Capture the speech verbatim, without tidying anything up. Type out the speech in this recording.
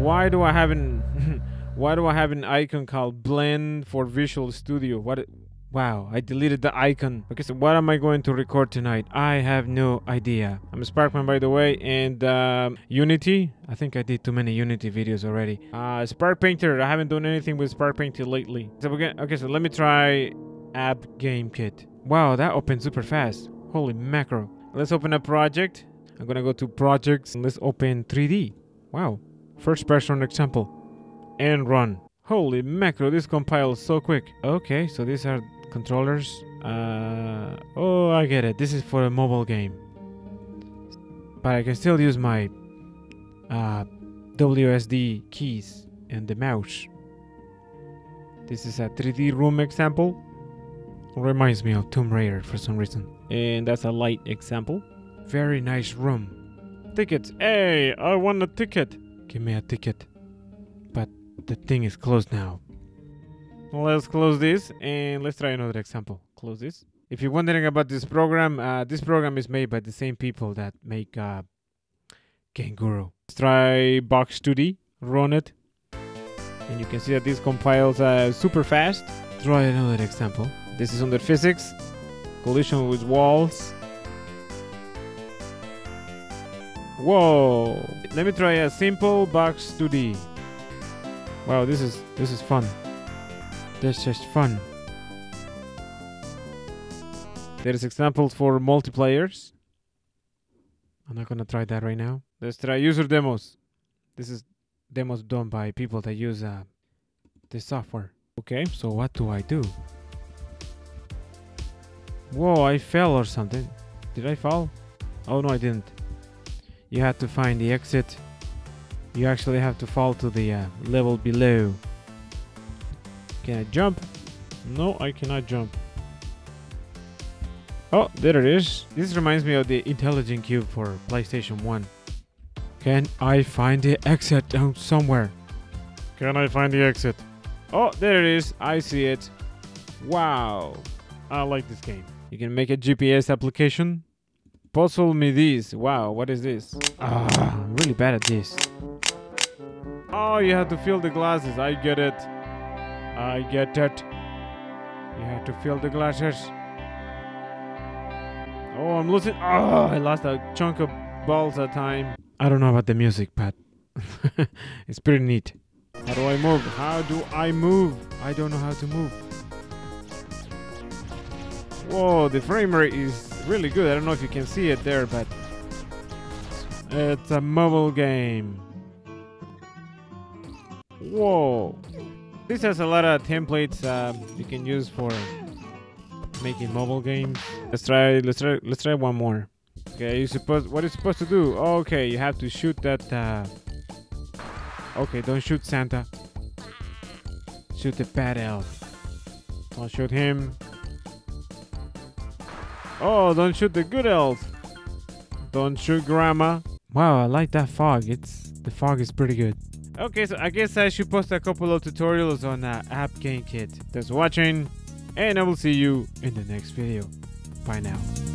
why do I have an why do I have an icon called Blend for Visual Studio? What? Wow, I deleted the icon. Okay, so what am I going to record tonight? I have no idea. I'm Sparckman, by the way, and um, Unity. I think I did too many Unity videos already. Uh, Spark Painter. I haven't done anything with Spark Painter lately. So we're gonna, okay, so let me try AppGameKit. Wow, that opened super fast. Holy macro. Let's open a project. I'm gonna go to projects and let's open three D. Wow, first person example and run. Holy macro, this compiles so quick. Okay, so these are controllers. Uh, oh, I get it. This is for a mobile game. But I can still use my uh, W S D keys and the mouse. This is a three D room example. Reminds me of Tomb Raider for some reason. And that's a light example. Very nice room. Tickets. Hey, I want a ticket. Give me a ticket. But the thing is closed now. Let's close this and let's try another example. Close this. If you're wondering about this program, uh, this program is made by the same people that make uh, Kangaroo. Let's try Box two D. Run it. And you can see that this compiles uh, super fast. Try another example. This is under physics. Collision with walls. Whoa. Let me try a simple Box two D. Wow, this is this is fun. This is just fun. There's examples for multiplayers. I'm not gonna try that right now. Let's try user demos. This is demos done by people that use uh, this software. Okay, so what do I do? Whoa, I fell or something. Did I fall? Oh no, I didn't. You have to find the exit. You actually have to fall to the uh, level below. Can I jump? No, I cannot jump. Oh, there it is. This reminds me of the Intelligent Cube for PlayStation one. Can I find the exit down somewhere? Can I find the exit? Oh, there it is. I see it. Wow. I like this game. You can make a G P S application. Puzzle me this. Wow, what is this? Ah, I'm really bad at this. Oh, you have to fill the glasses. I get it. I get it. You have to fill the glasses. Oh, I'm losing. Oh, I lost a chunk of balls at a time. I don't know about the music, but it's pretty neat. How do I move? How do I move? I don't know how to move. Whoa, the frame rate is really good. I don't know if you can see it there, but it's a mobile game. Whoa. This has a lot of templates uh, you can use for making mobile games. Let's try. Let's try. Let's try one more. Okay, you supposed. What are you supposed to do? Okay, you have to shoot that. Uh, okay, don't shoot Santa. Shoot the bad elf. Don't shoot him. Oh, don't shoot the good elf. Don't shoot Grandma. Wow, I like that fog. It's the fog is pretty good. Okay, so I guess I should post a couple of tutorials on uh, AppGameKit. Thanks for watching, and I will see you in the next video. Bye now.